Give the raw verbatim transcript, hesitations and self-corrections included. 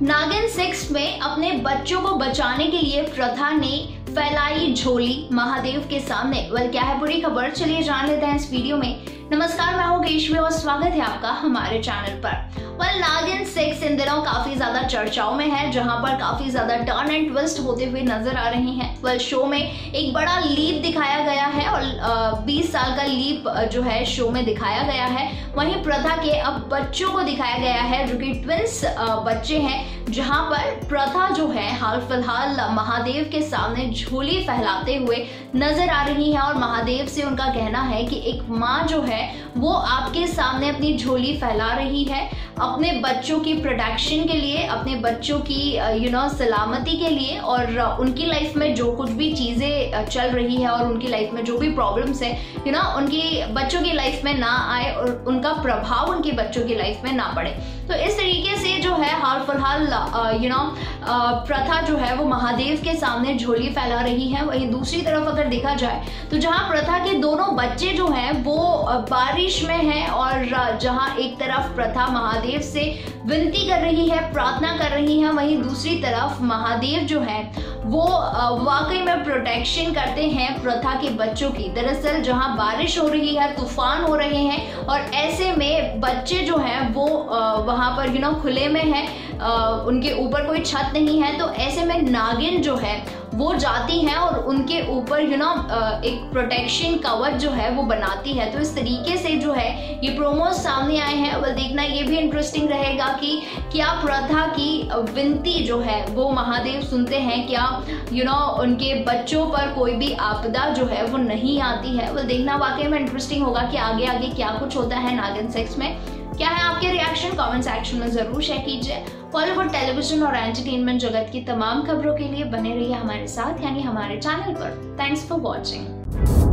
नागिन सिक्स में अपने बच्चों को बचाने के लिए प्रथा ने फैलाई झोली महादेव के सामने। वेल, क्या है पूरी खबर, चलिए जान लेते हैं इस वीडियो में। नमस्कार, मैं हूं केशवी और स्वागत है आपका हमारे चैनल पर। वेल, नागिन सिक्स इन दिनों काफी ज्यादा चर्चाओं में है, जहां पर काफी ज्यादा टर्न एंड ट्विस्ट होते हुए नजर आ रही हैं। वेल, शो में एक बड़ा लीप दिखाया गया है और बीस साल का लीप जो है शो में दिखाया गया है। वहीं प्रथा के अब बच्चों को दिखाया गया है जो कि ट्विंस बच्चे हैं, जहां पर प्रथा जो है हाल फिलहाल महादेव के सामने झोली फैलाते हुए नजर आ रही है। और महादेव से उनका कहना है कि एक माँ जो है वो आपके सामने अपनी झोली फैला रही है अपने बच्चों की प्रोटेक्शन के लिए, अपने बच्चों की यू नो सलामती के लिए, और उनकी लाइफ में जो कुछ भी चीजें चल रही है और उनकी लाइफ में जो भी प्रॉब्लम्स है यू नो उनकी बच्चों की लाइफ में ना आए और उनका प्रभाव उनके बच्चों की लाइफ में ना पड़े। तो इस तरीके से जो है हाल फिलहाल यू नो प्रथा जो है वो महादेव के सामने झोली फैला रही है। वहीं दूसरी तरफ अगर देखा जाए तो जहां प्रथा के दोनों बच्चे जो हैं वो बारिश में हैं और जहां एक तरफ प्रथा महादेव से विनती कर रही है, प्रार्थना कर रही है, वहीं दूसरी तरफ महादेव जो है वो वाकई में प्रोटेक्शन करते हैं प्रथा के बच्चों की। दरअसल जहां बारिश हो रही है, तूफान हो रहे हैं और ऐसे में बच्चे जो हैं वो वहां पर यू नो खुले में हैं, उनके ऊपर कोई छत नहीं है, तो ऐसे में नागिन जो है वो जाती हैं और उनके ऊपर यू नो एक प्रोटेक्शन कवच जो है वो बनाती है। तो इस तरीके से जो है ये प्रोमोज सामने आए हैं। well, देखना ये भी इंटरेस्टिंग रहेगा कि क्या प्रथा की विनती जो है वो महादेव सुनते हैं, क्या यू नो उनके बच्चों पर कोई भी आपदा जो है वो नहीं आती है। well, देखना वाकई में इंटरेस्टिंग होगा कि आगे आगे क्या कुछ होता है नागिन सिक्स में। क्या है आपके रिएक्शन, कमेंट सेक्शन में जरूर शेयर कीजिए। बॉलीवुड, टेलीविजन और एंटरटेनमेंट जगत की तमाम खबरों के लिए बने रहिए हमारे साथ, यानी हमारे चैनल पर। Thanks for watching.